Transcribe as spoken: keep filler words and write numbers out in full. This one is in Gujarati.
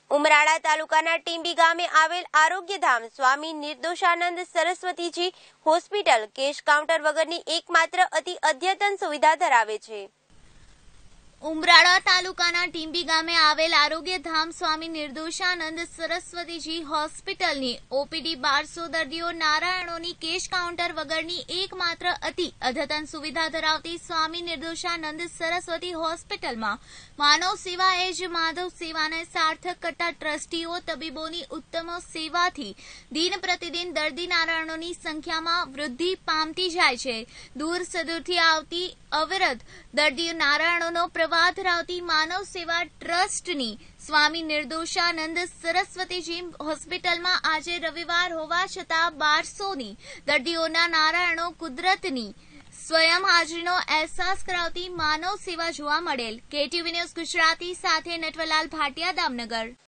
ઉમરાળા તાલુકાના ટીંબી ગામે આવેલ Arogyadham Swami Nirdoshanand Saraswatiji hospital cash counter વગરની એકમાત્ર અતિ અદ્યતન સુવિધા ધરાવે છે. ઉમરાળા તાલુકાના ટીંબી ગામે આવેલ આરોગ્યધામ સ્વામી નિર્દોષાનંદ સરસ્વતીજી હોસ્પિટલની ઓપીડી બારસો દર્દીઓ નારાયણોની કેશ કાઉન્ટર વગરની એકમાત્ર અતિ અદ્યતન સુવિધા ધરાવતી સ્વામી નિર્દોષાનંદ સરસ્વતી હોસ્પિટલમાં માનવ સેવા એ જ માધવ સેવાને સાર્થક કરતા ટ્રસ્ટીઓ તબીબોની ઉત્તમ સેવાથી દિન પ્રતિદિન દર્દી નારાયણોની સંખ્યામાં વૃદ્ધિ પામતી જાય છે. દૂર સદૂરથી આવતી અવિરત દર્દીઓ નારાયણોનો પ્રવાહ ધરાવતી માનવ સેવા ટ્રસ્ટની સ્વામી નિર્દોષાનંદ સરસ્વતીજી હોસ્પિટલમાં આજે રવિવાર હોવા છતાં બારસોની દર્દીઓના નારાયણો કુદરતની સ્વયં હાજરીનો અહેસાસ કરાવતી માનવ સેવા જોવા મળેલ. કેટીવી ન્યૂઝ ગુજરાતી સાથે નટવરલાલ ભાટિયા, દામનગર.